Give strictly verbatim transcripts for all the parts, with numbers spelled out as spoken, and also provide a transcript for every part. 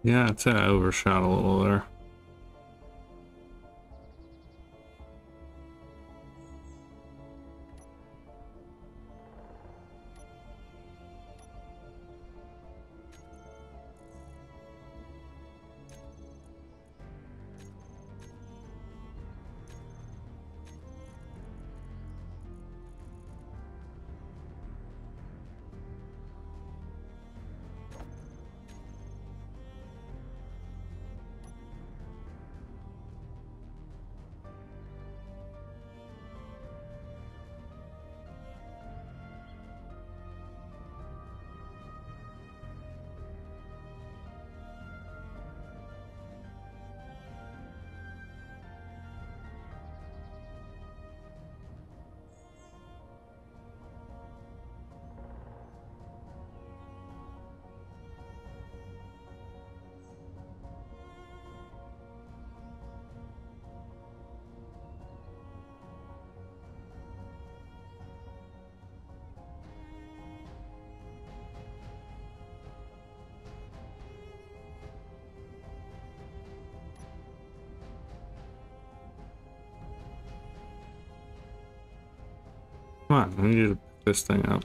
Yeah, I'd say I overshot a little there. Come on, I need to pick this thing up.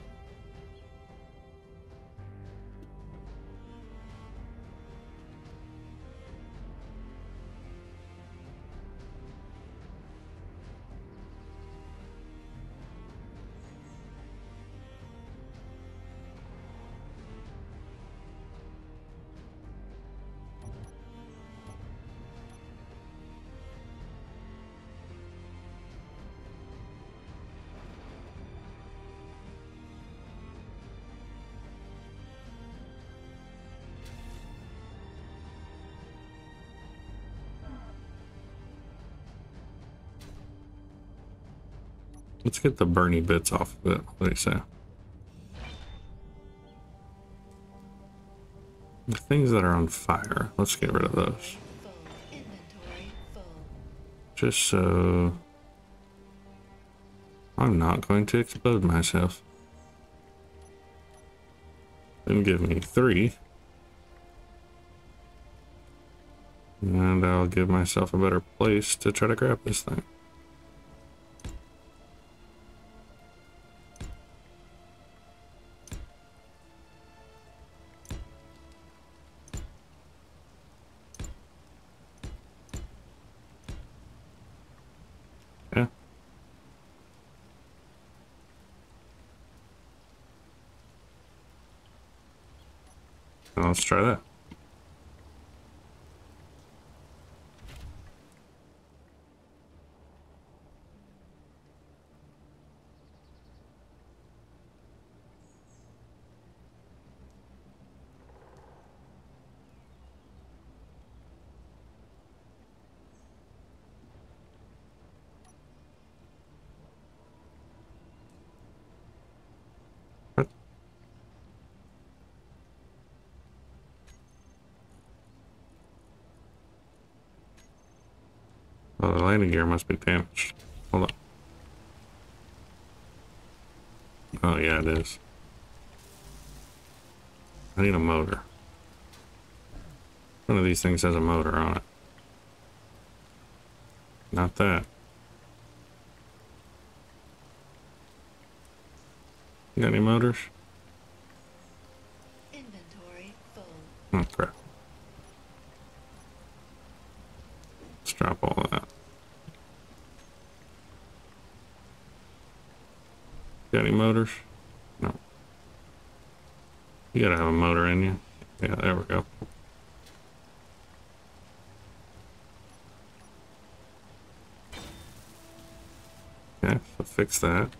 Let's get the Bernie bits off of it. What do you say? The things that are on fire, let's get rid of those. Just so I'm not going to explode myself. Then give me three. And I'll give myself a better place to try to grab this thing. Yeah. Now let's try that. What? Oh, the landing gear must be damaged. Hold on. Oh yeah, it is. I need a motor. One of these things has a motor on it. Not that. You got any motors? Inventory full. Oh crap. Let's drop all of that. Got any motors? No. You gotta have a motor in you. Yeah, there we go. Okay, so fix that.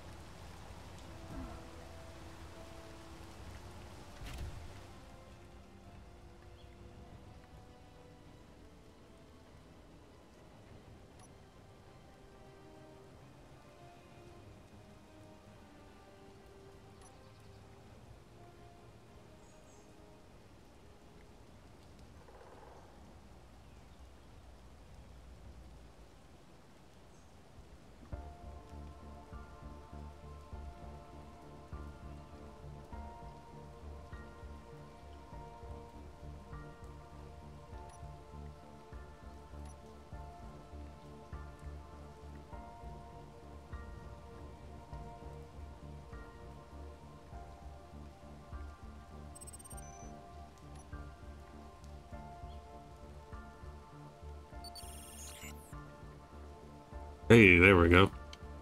Hey, there we go.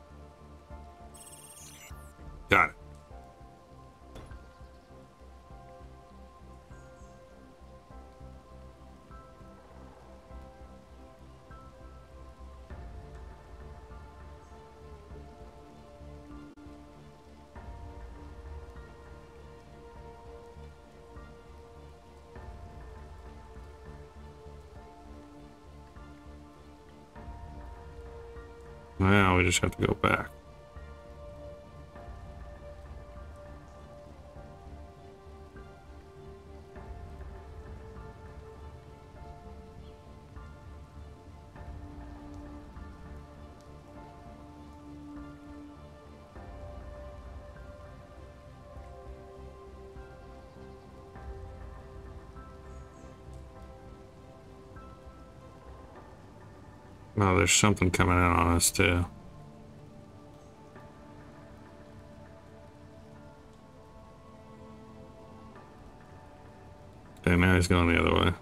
Got it. Now we just have to go back. Oh, there's something coming in on us too. Okay, now he's going the other way.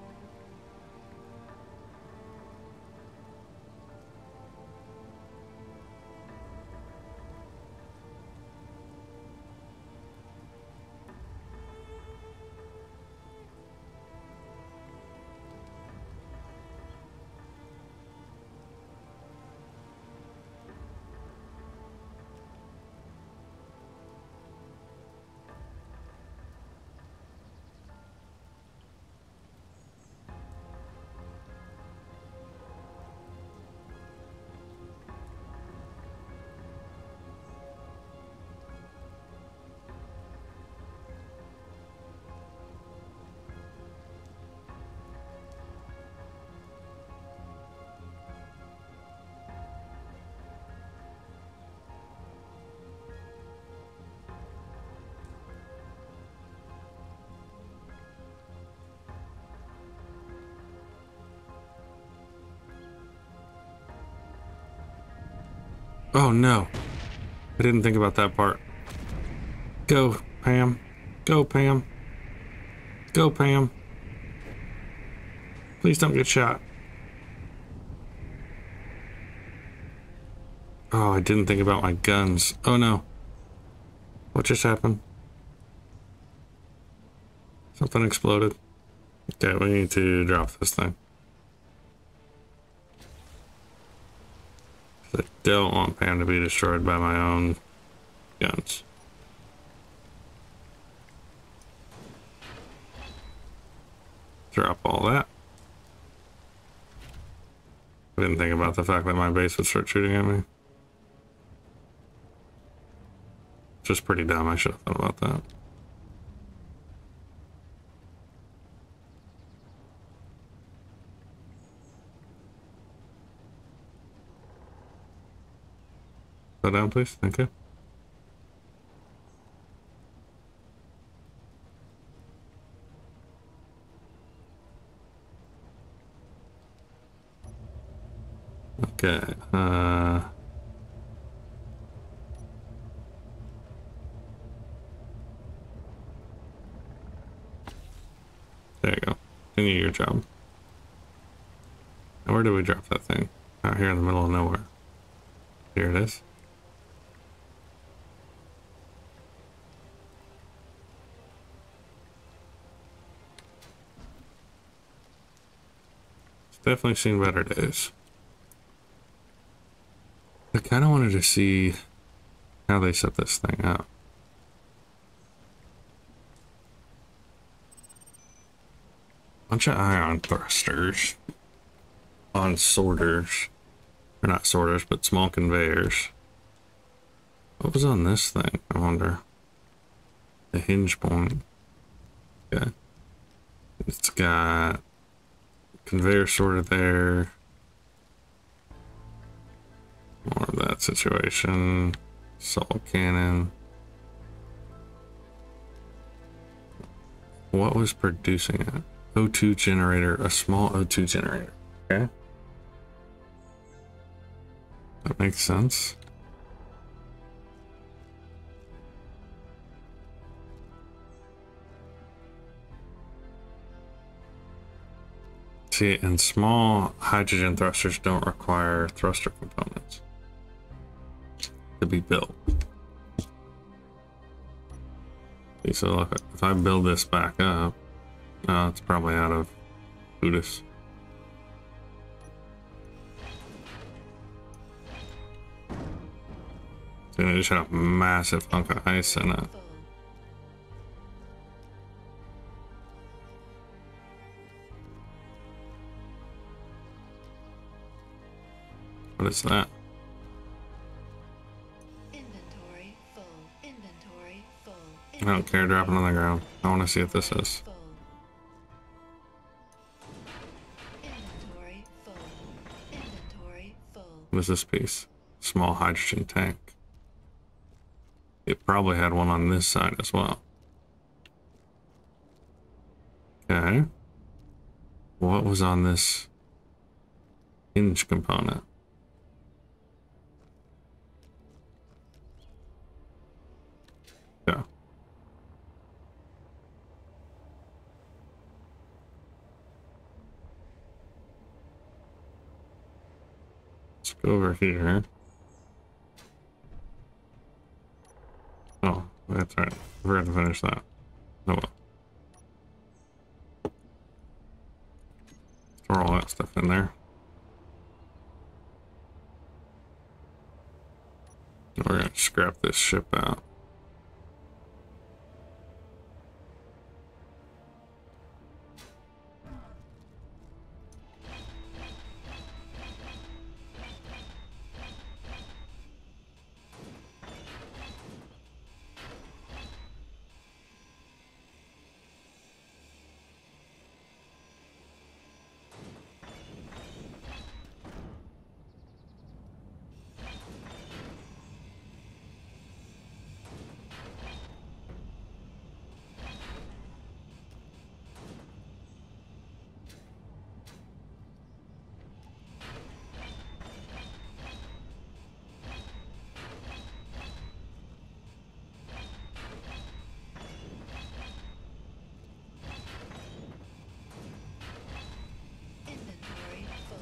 Oh no, I didn't think about that part. Go, Pam. Go, Pam. Go, Pam. Please don't get shot. Oh, I didn't think about my guns. Oh no. What just happened? Something exploded. Okay, we need to drop this thing. I don't want Pam to be destroyed by my own guns. Drop all that. I didn't think about the fact that my base would start shooting at me. Just pretty dumb. I should have thought about that. Slow down, please. Thank you. Okay. Uh... There you go. Continue your job. Now, where do we drop that thing? Out here in the middle of nowhere. Here it is. It's definitely seen better days. I kind of wanted to see how they set this thing up. Bunch of ion thrusters on sorters. Or not sorters, but small conveyors. What was on this thing? I wonder. The hinge point. Okay. It's got conveyor sorter there. More of that situation. Salt cannon. What was producing it? O two generator, a small O two generator. Okay. That makes sense. See, and small hydrogen thrusters don't require thruster components to be built. See, so look, if I build this back up, uh, it's probably out of Buddhist. So they just have a massive hunk of ice in it. What is that? Inventory full. Inventory full. I don't care, drop it on the ground. I want to see what this is. Full. Inventory full. Inventory full. What is this piece? Small hydrogen tank. It probably had one on this side as well. Okay. What was on this hinge component? Yeah. Let's go over here. Oh, that's right. I forgot to finish that. Oh well. Throw all that stuff in there. We're gonna scrap this ship out. Inventory full.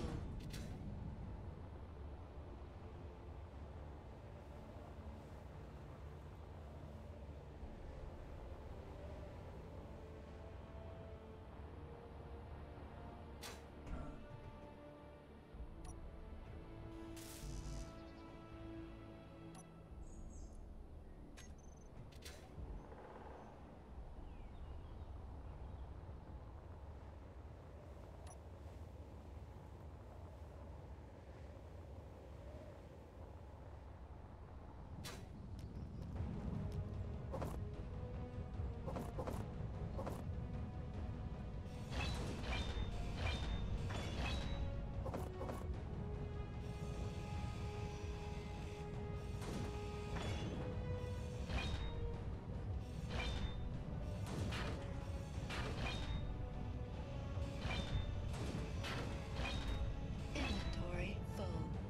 Inventory full.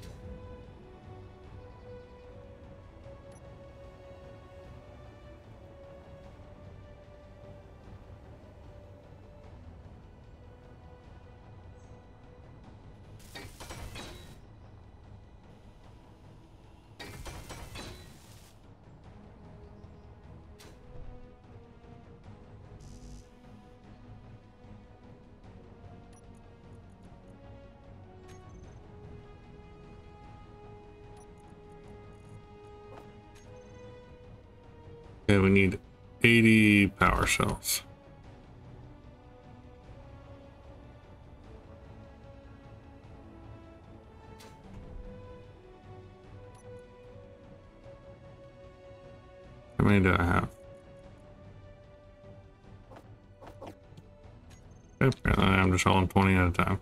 Okay, we need eighty power cells. How many do I have? Okay, apparently I'm just hauling twenty at a time.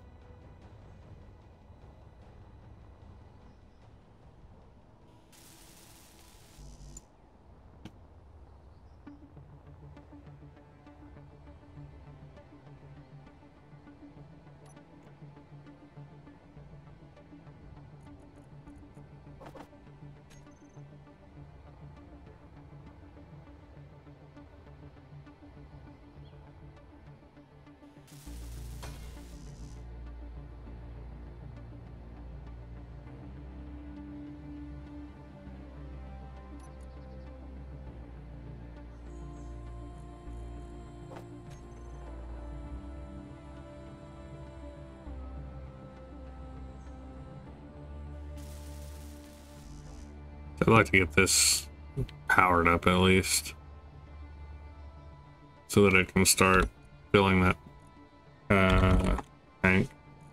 I'd like to get this powered up at least, so that it can start filling that uh, tank.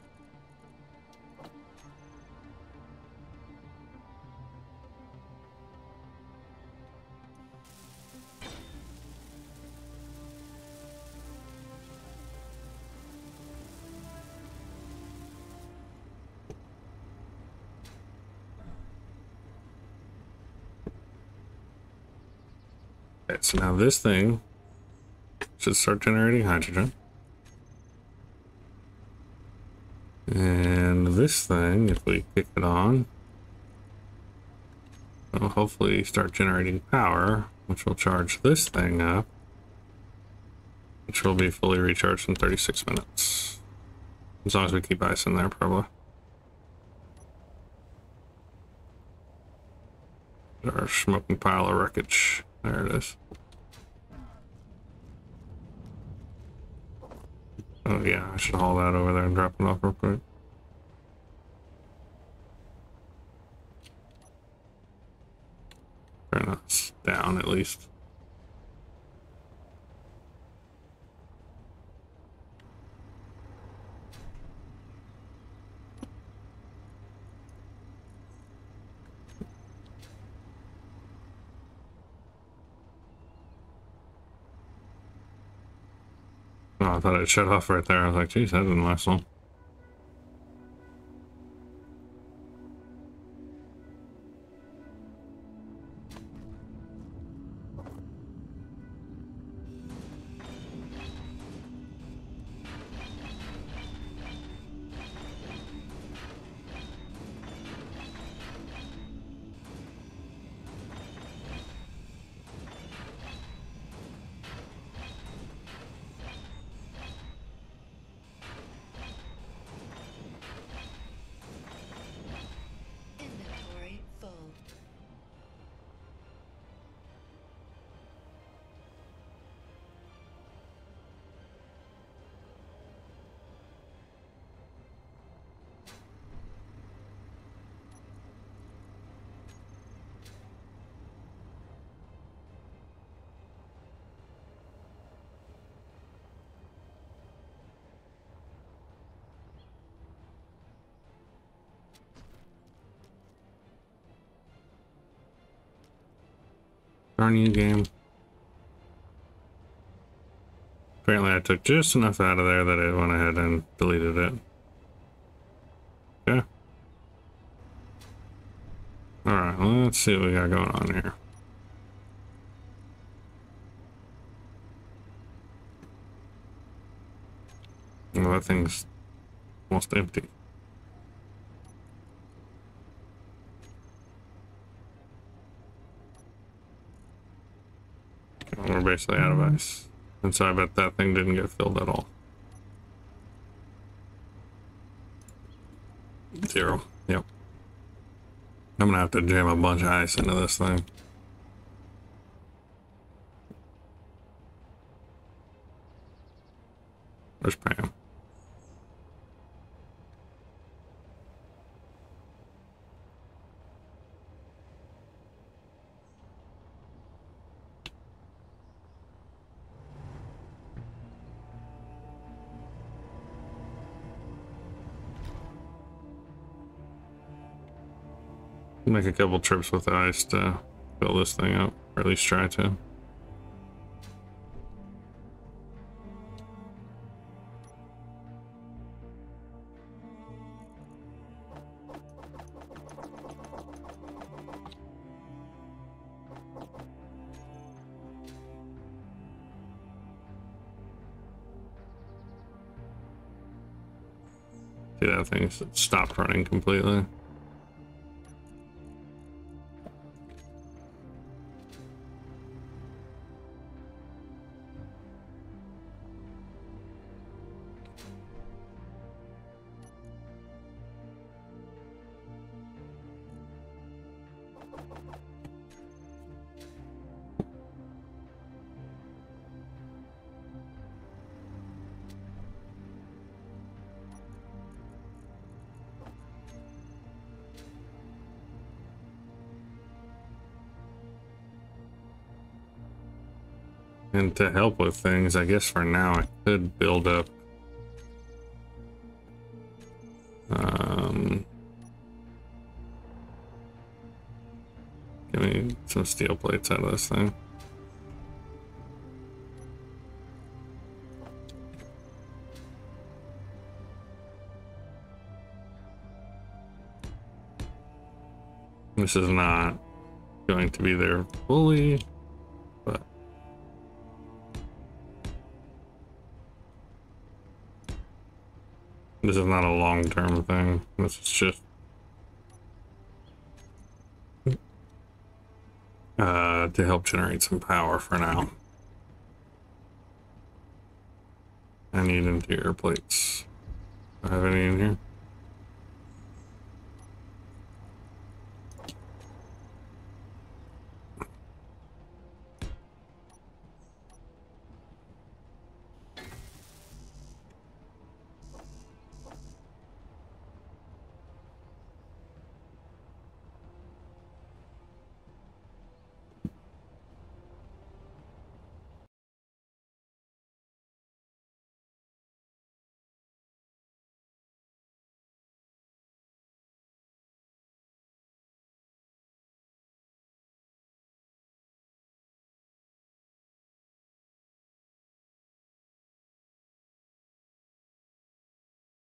Okay, so now this thing should start generating hydrogen. And this thing, if we kick it on, will hopefully start generating power, which will charge this thing up, which will be fully recharged in thirty-six minutes. As long as we keep ice in there, probably. Our smoking pile of wreckage. There it is. Oh yeah, I should haul that over there and drop it off real quick. Turn us down at least. Oh, I thought it shut off right there. I was like, geez, that didn't last long. Inventory full. Darn you, game. Apparently I took just enough out of there that it went ahead and deleted it. Okay. Alright, let's see what we got going on here. Well, that thing's almost empty. Okay, we're basically out of ice. And so I bet that thing didn't get filled at all. Zero. Yep. I'm gonna have to jam a bunch of ice into this thing. Where's Pam? Make a couple trips with the ice to fill this thing up, or at least try to. See, that thing stopped running completely. And to help with things, I guess for now I could build up um give me some steel plates out of this thing. This is not going to be there fully, but this is not a long-term thing. This is just uh, to help generate some power for now. I need interior plates. Do I have any in here?